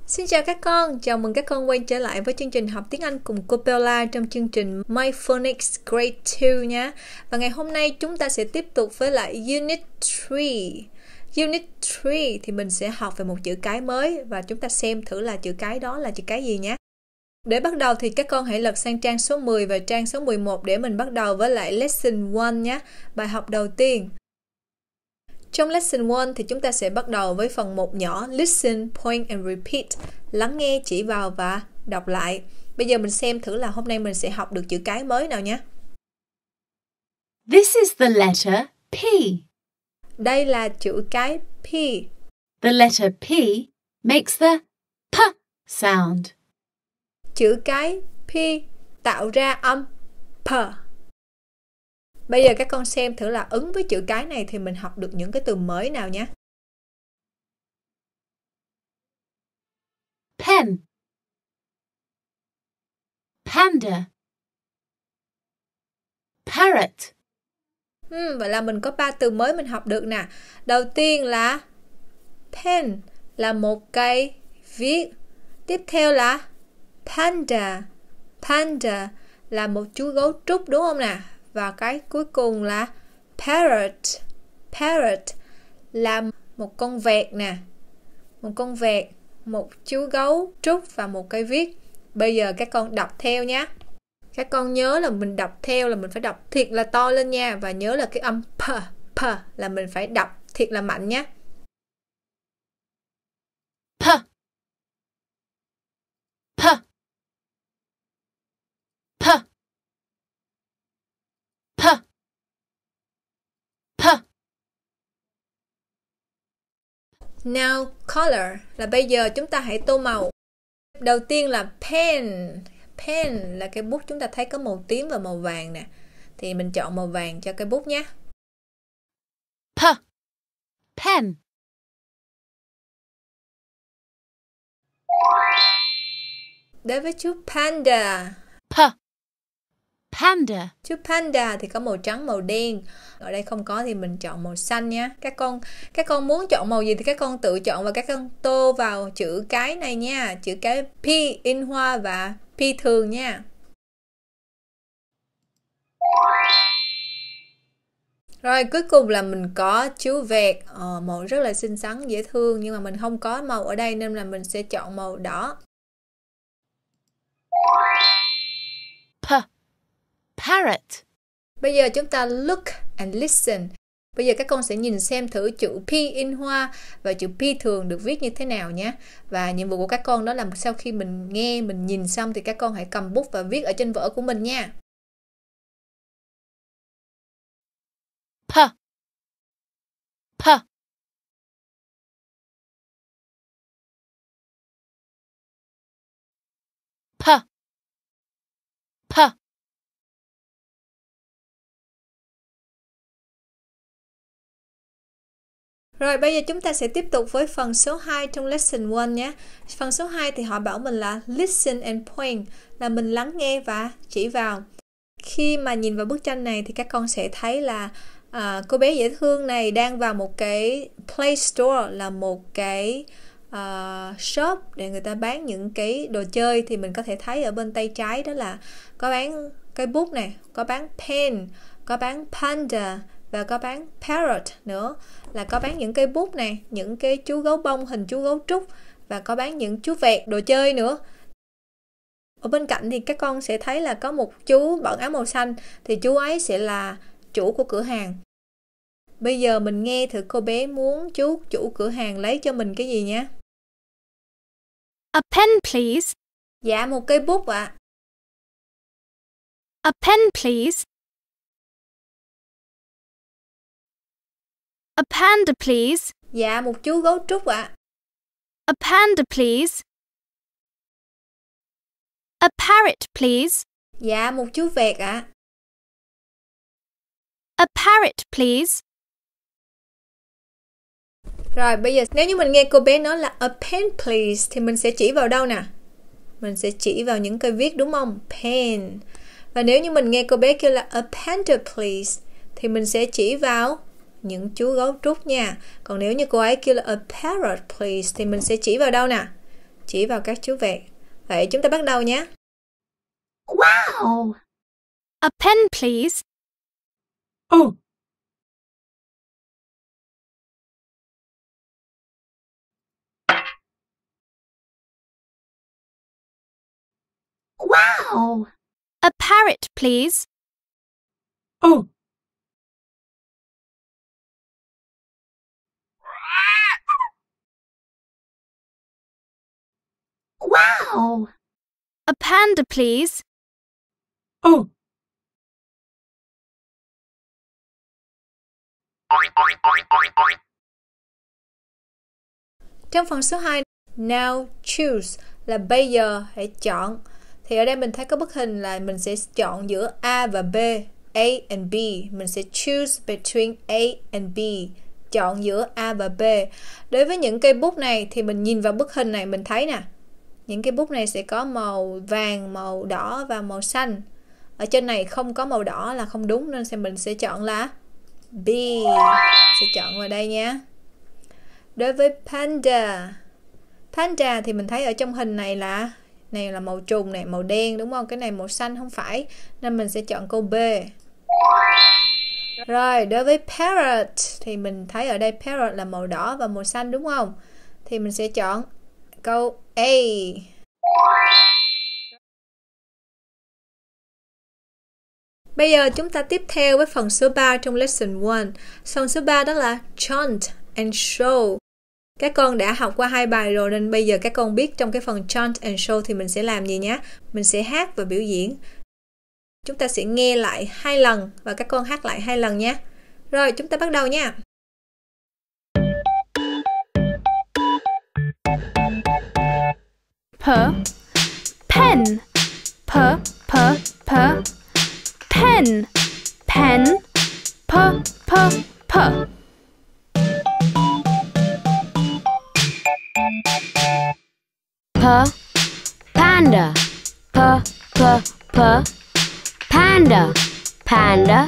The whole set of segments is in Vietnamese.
Xin chào các con, chào mừng các con quay trở lại với chương trình học tiếng Anh cùng cô Bella trong chương trình My Phonics Grade 2 nhé. Và ngày hôm nay chúng ta sẽ tiếp tục với lại Unit 3. Unit 3 thì mình sẽ học về một chữ cái mới và chúng ta xem thử là chữ cái đó là chữ cái gì nhé. Để bắt đầu thì các con hãy lật sang trang số 10 và trang số 11 để mình bắt đầu với lại Lesson 1 nhé, bài học đầu tiên. Trong Lesson 1 thì chúng ta sẽ bắt đầu với phần 1 nhỏ Listen, Point and Repeat, lắng nghe, chỉ vào và đọc lại. Bây giờ mình xem thử là hôm nay mình sẽ học được chữ cái mới nào nhé. This is the letter P. Đây là chữ cái P. The letter P makes the P sound. Chữ cái P tạo ra âm P. Bây giờ các con xem thử là ứng với chữ cái này thì mình học được những cái từ mới nào nhé. Pen, panda, parrot. Vậy là mình có 3 từ mới mình học được nè. Đầu tiên là pen là một cây viết. Tiếp theo là panda. Panda là một chú gấu trúc đúng không nè? Và cái cuối cùng là parrot. Parrot là một con vẹt nè. Một con vẹt, một chú gấu trúc và một cây viết. Bây giờ các con đọc theo nhé. Các con nhớ là mình đọc theo là mình phải đọc thiệt là to lên nha. Và nhớ là cái âm p là mình phải đọc thiệt là mạnh nhé. P, P, P, P, P. Now color là bây giờ chúng ta hãy tô màu. Đầu tiên là pen. Pen là cái bút chúng ta thấy có màu tím và màu vàng nè. Thì mình chọn màu vàng cho cái bút nhé. P, pen. Đến với chú panda. P, panda. Chú panda thì có màu trắng, màu đen. Ở đây không có thì mình chọn màu xanh nhé. Các con muốn chọn màu gì thì các con tự chọn và các con tô vào chữ cái này nha. Chữ cái P in hoa và P thường nha. Rồi cuối cùng là mình có chú vẹt. Màu rất là xinh xắn, dễ thương. Nhưng mà mình không có màu ở đây nên là mình sẽ chọn màu đỏ. P, parrot. Bây giờ chúng ta look and listen. Bây giờ các con sẽ nhìn xem thử chữ P in hoa và chữ P thường được viết như thế nào nhé. Và nhiệm vụ của các con đó là sau khi mình nghe, mình nhìn xong thì các con hãy cầm bút và viết ở trên vở của mình nha. P, P, P, P. Rồi bây giờ chúng ta sẽ tiếp tục với phần số 2 trong lesson 1 nhé. Phần số 2 thì họ bảo mình là listen and point, là mình lắng nghe và chỉ vào. Khi mà nhìn vào bức tranh này thì các con sẽ thấy là cô bé dễ thương này đang vào một cái play store, là một cái shop để người ta bán những cái đồ chơi. Thì mình có thể thấy ở bên tay trái đó là có bán cái bút này, có bán pen, có bán panda và có bán parrot nữa, là có bán những cây bút này, những cái chú gấu bông hình chú gấu trúc và có bán những chú vẹt đồ chơi nữa. Ở bên cạnh thì các con sẽ thấy là có một chú bận áo màu xanh, thì chú ấy sẽ là chủ của cửa hàng. Bây giờ mình nghe thử cô bé muốn chú chủ cửa hàng lấy cho mình cái gì nhé. A pen, please. Dạ, một cây bút ạ. A pen, please. A panda, please. Dạ, một chú gấu trúc ạ. A panda, please. A parrot, please. Dạ, một chú vẹt ạ. A parrot, please. Rồi bây giờ nếu như mình nghe cô bé nói là a pen please thì mình sẽ chỉ vào đâu nè? Mình sẽ chỉ vào những cây viết đúng không? Pen. Và nếu như mình nghe cô bé kêu là a panda please thì mình sẽ chỉ vào những chú gấu trúc nha. Còn nếu như cô ấy kêu là a parrot please thì mình sẽ chỉ vào đâu nè? Chỉ chỉ vào các chú vẹt. Vậy chúng ta bắt đầu nhé. Wow! A pen, please. Oh! Wow! A parrot, please. Oh! Wow! A panda, please. Oh! Trong phần số 2, now choose là bây giờ hãy chọn. Thì ở đây mình thấy có bức hình là mình sẽ chọn giữa A và B, A and B. Mình sẽ choose between A and B, chọn giữa A và B. Đối với những cây bút này thì mình nhìn vào bức hình này mình thấy nè, những cây bút này sẽ có màu vàng, màu đỏ và màu xanh. Ở trên này không có màu đỏ là không đúng, nên mình sẽ chọn là B. Sẽ chọn vào đây nhé. Đối với panda, panda thì mình thấy ở trong hình này là màu trùng này, màu đen đúng không? Cái này màu xanh không phải, nên mình sẽ chọn câu B. Rồi, đối với parrot thì mình thấy ở đây parrot là màu đỏ và màu xanh đúng không? Thì mình sẽ chọn câu A. Bây giờ chúng ta tiếp theo với phần số 3 trong lesson 1. Phần số 3 đó là chant and show. Các con đã học qua 2 bài rồi nên bây giờ các con biết trong cái phần chant and show thì mình sẽ làm gì nhé. Mình sẽ hát và biểu diễn. Chúng ta sẽ nghe lại 2 lần và các con hát lại 2 lần nhé. Rồi, chúng ta bắt đầu nha. Pen. Pen. Pen. Panda. Panda. Panda.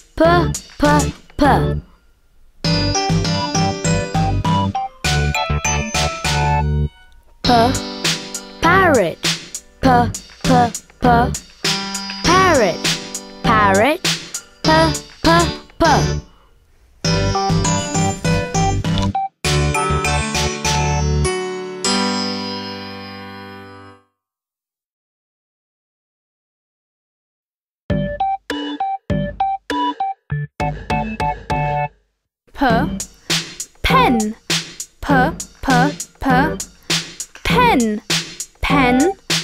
Parrot. Parrot. Parrot. Pen. Pen. Pen.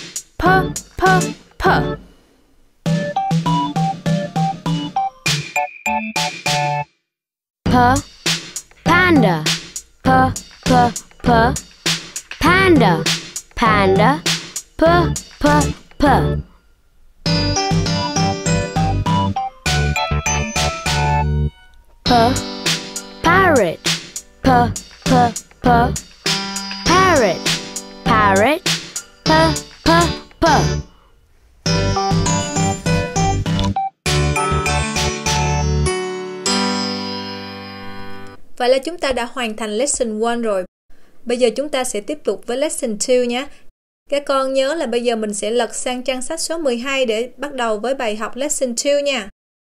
Panda. Panda. Panda. Parrot. Parrot. Parrot. Vậy là chúng ta đã hoàn thành lesson 1 rồi. Bây giờ chúng ta sẽ tiếp tục với lesson 2 nhé. Các con nhớ là bây giờ mình sẽ lật sang trang sách số 12 để bắt đầu với bài học lesson 2 nha.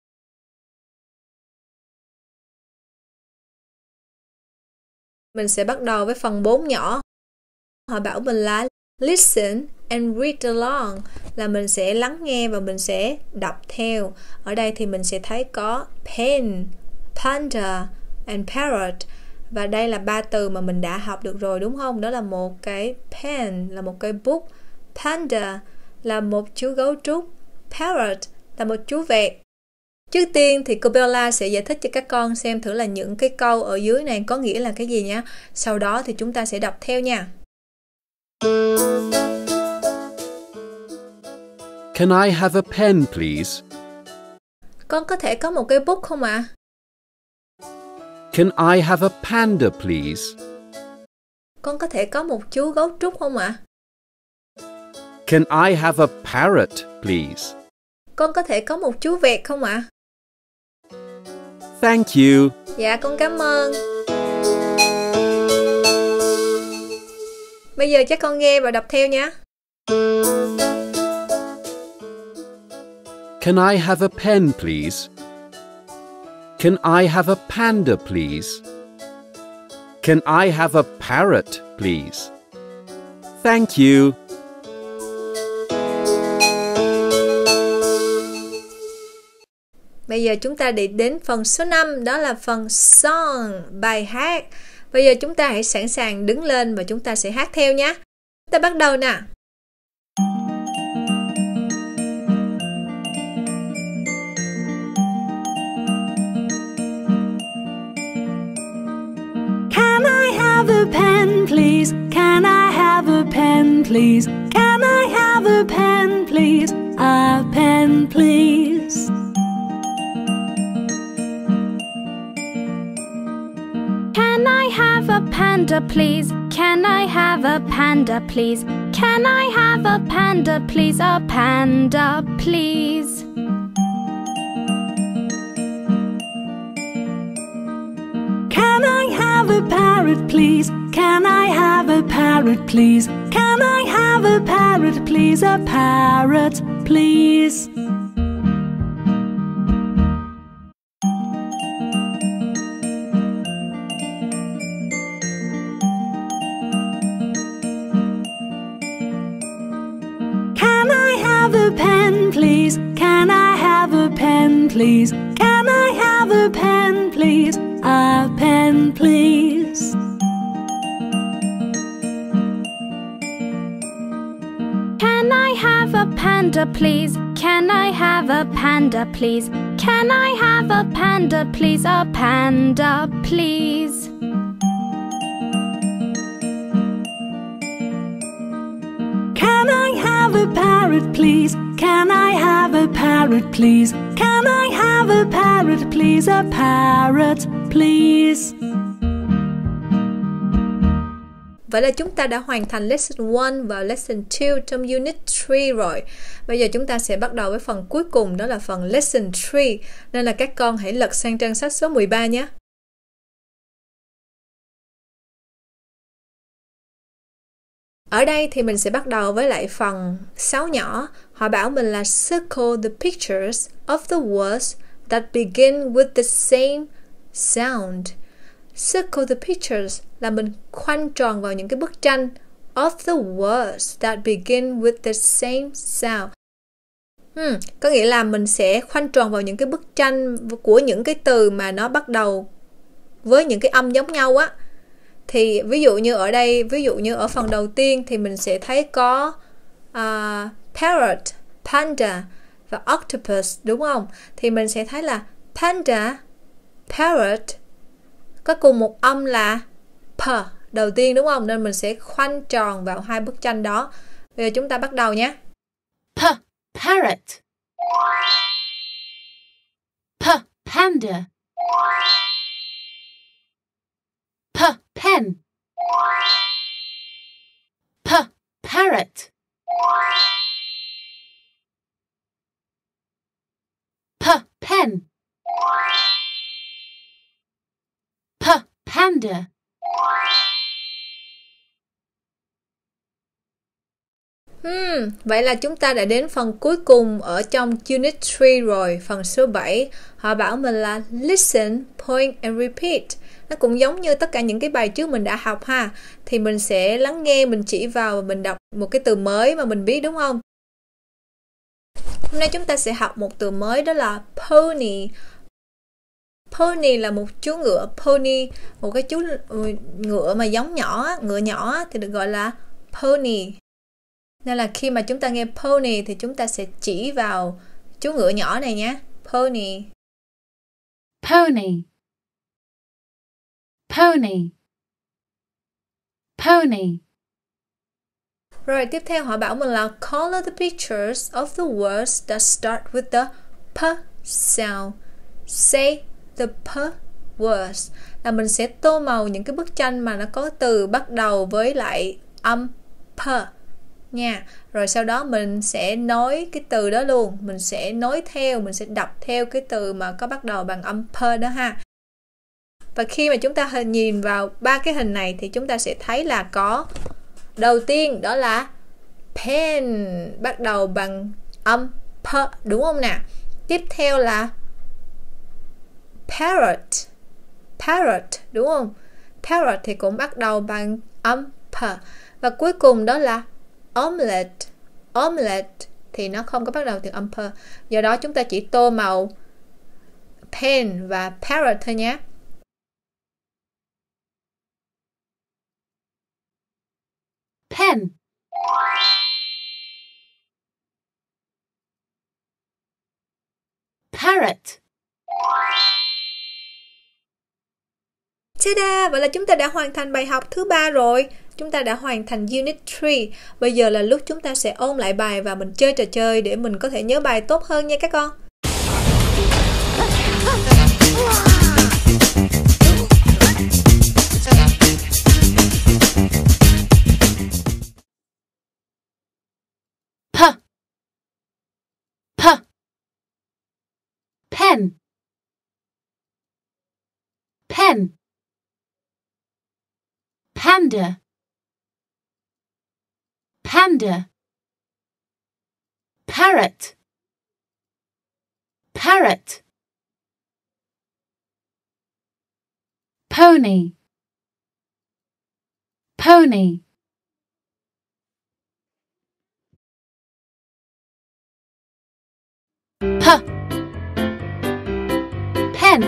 Mình sẽ bắt đầu với phần 4 nhỏ. Họ bảo mình là listen and read along, là mình sẽ lắng nghe và mình sẽ đọc theo. Ở đây thì mình sẽ thấy có pen, panda and parrot. Và đây là 3 từ mà mình đã học được rồi đúng không? Đó là một cái pen là một cây bút, panda là một chú gấu trúc, parrot là một chú vẹt. Trước tiên thì cô Bella sẽ giải thích cho các con xem thử là những cái câu ở dưới này có nghĩa là cái gì nhé. Sau đó thì chúng ta sẽ đọc theo nha. Can I have a pen, please? Con có thể có một cây bút không ạ? Can I have a panda, please? Con có thể có một chú gấu trúc không ạ? Can I have a parrot, please? Con có thể có một chú vẹt không ạ? Thank you. Dạ, con cảm ơn. Bây giờ chắc con nghe và đọc theo nhé. Can I have a pen, please? Can I have a panda, please? Can I have a parrot, please? Thank you. Bây giờ chúng ta đi đến phần số 5, đó là phần song, bài hát. Bây giờ chúng ta hãy sẵn sàng đứng lên và chúng ta sẽ hát theo nhé. Chúng ta bắt đầu nè. Can I have a pen, please? Can I have a pen, please? Can I have a pen, please? A pen, please. Can I have a panda, please? Can I have a panda, please? Can I have a panda, please? A panda, please. Can I have a parrot, please? Can I have a parrot, please? Can I have a parrot, please? A parrot, please. Can I have a pen, please? Can I have a pen, please? Can I have a pen, please? A pen, please. Can I have a panda, please? Can I have a panda, please? Can I have a panda, please? A panda, please. Can I have a parrot, please? Can I have a parrot, please? Can I have a parrot, please? A parrot, please. Vậy là chúng ta đã hoàn thành Lesson 1 và Lesson 2 trong Unit 3 rồi. Bây giờ chúng ta sẽ bắt đầu với phần cuối cùng, đó là phần Lesson 3. Nên là các con hãy lật sang trang sách số 13 nhé. Ở đây thì mình sẽ bắt đầu với lại phần 6 nhỏ. Họ bảo mình là circle the pictures of the words that begin with the same sound. Circle the pictures là mình khoanh tròn vào những cái bức tranh of the words that begin with the same sound. Có nghĩa là mình sẽ khoanh tròn vào những cái bức tranh của những cái từ mà nó bắt đầu với những cái âm giống nhau á. Thì ví dụ như ở đây, ví dụ như ở phần đầu tiên thì mình sẽ thấy có parrot, panda và octopus, đúng không? Thì mình sẽ thấy là panda, parrot có cùng một âm là p đầu tiên, đúng không? Nên mình sẽ khoanh tròn vào hai bức tranh đó. Bây giờ chúng ta bắt đầu nhé. P, parrot. P, panda. P, pen. P, parrot. P, pen. P, panda. Vậy là chúng ta đã đến phần cuối cùng ở trong Unit 3 rồi, phần số 7. Họ bảo mình là listen, point and repeat. Nó cũng giống như tất cả những cái bài trước mình đã học ha. Thì mình sẽ lắng nghe, mình chỉ vào và mình đọc một cái từ mới mà mình biết, đúng không? Hôm nay chúng ta sẽ học một từ mới, đó là pony. Pony là một chú ngựa, pony, một cái chú ngựa mà giống nhỏ, ngựa nhỏ thì được gọi là pony. Nên là khi mà chúng ta nghe pony thì chúng ta sẽ chỉ vào chú ngựa nhỏ này nhé. Pony. Pony. Pony. Pony. Rồi tiếp theo họ bảo mình là color the pictures of the words that start with the p sound. Say the p words. Là mình sẽ tô màu những cái bức tranh mà nó có từ bắt đầu với lại âm p nha. Rồi sau đó mình sẽ nói cái từ đó luôn, mình sẽ nói theo, mình sẽ đọc theo cái từ mà có bắt đầu bằng âm p đó ha. Và khi mà chúng ta nhìn vào ba cái hình này thì chúng ta sẽ thấy là có Đầu tiên đó là pen, bắt đầu bằng âm p, đúng không nào? Tiếp theo là parrot, parrot, đúng không? Parrot thì cũng bắt đầu bằng âm p. Và cuối cùng đó là omelette, omelette thì nó không có bắt đầu từ âm p. Do đó chúng ta chỉ tô màu pen và parrot thôi nhé. Pen. Parrot. Ta-da! Vậy là chúng ta đã hoàn thành bài học thứ 3 rồi. Chúng ta đã hoàn thành Unit 3. Bây giờ là lúc chúng ta sẽ ôn lại bài và mình chơi trò chơi để mình có thể nhớ bài tốt hơn nha các con. P. P. Pen. Pen. Panda. Panda. Parrot. Parrot. Pony. Pony. P. Pen.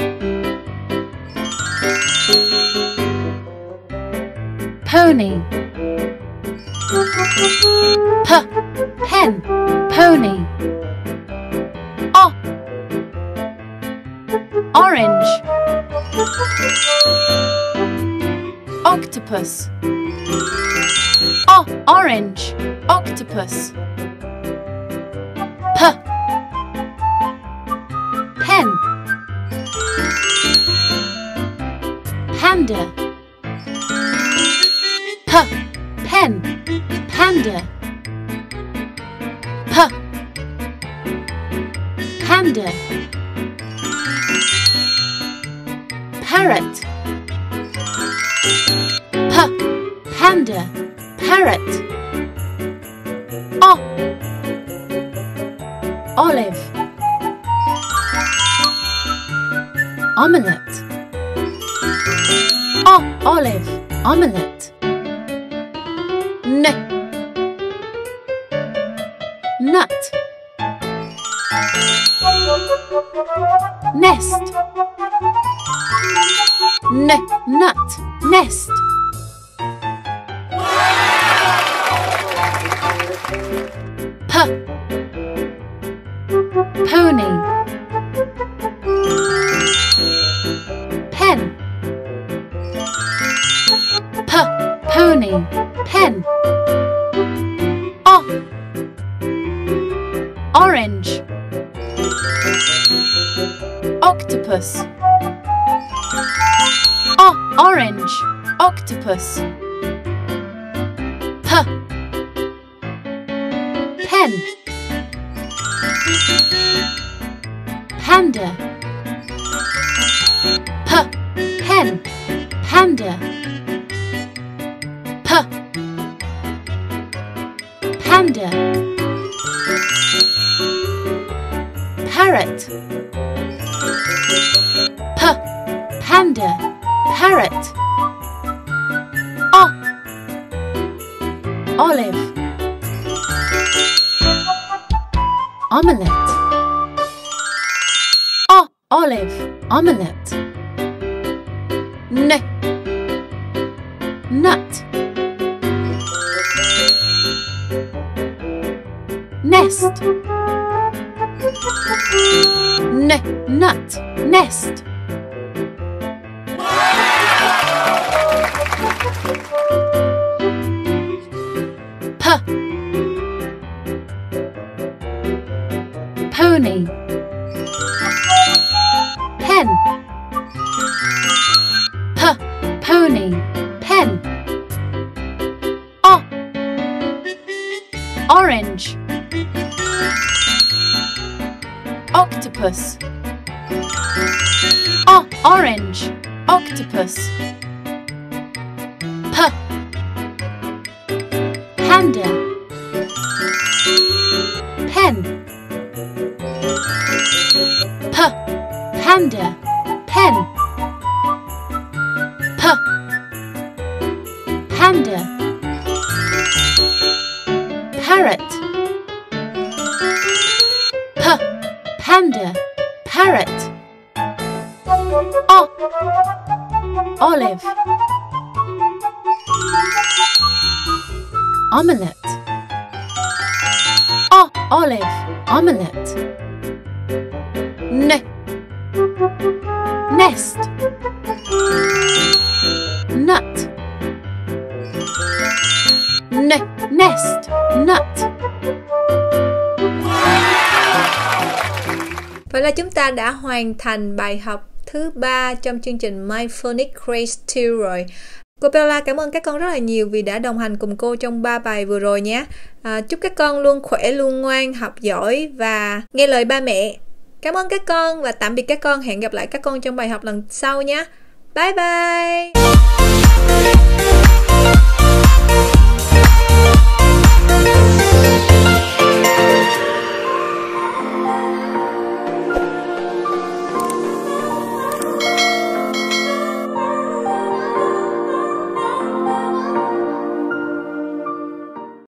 Pony. P. Pen. Pony. O. Orange. Octopus. O. Orange. Octopus. P. Pen. Panda. P. Pen. Panda. P. Panda. Parrot. P. Panda. Parrot. O. Olive. Omelette. O. Olive. Omelette. N. Nut. Nest. N. Nut. Nest. P. Pony. Pen. P. Pony. Pen. O. Orange. Octopus. O. Orange. Octopus. P. Pen. Panda. P. Pen. Panda. P. Panda. Parrot. P. Panda. Parrot. O. Olive. Omelette. O. Olive. Omelette. N. Nut. Nest. N. Nut. Nest. P. Pony. Pen. P. Pony. Pen. O. Orange. Octopus. O. Orange. Octopus. P. panda. Pen. Panda. Pen. Panda. Parrot. Panda. Parrot. Olive. Omelette. Olive. Omelette. Nest. Nut. Nest. Nut. Vậy là chúng ta đã hoàn thành bài học thứ 3 trong chương trình My Phonics Craze 2 rồi. Cô Bella cảm ơn các con rất là nhiều vì đã đồng hành cùng cô trong 3 bài vừa rồi nhé. Chúc các con luôn khỏe, luôn ngoan, học giỏi và nghe lời ba mẹ. Cảm ơn các con và tạm biệt các con. Hẹn gặp lại các con trong bài học lần sau nhé. Bye bye!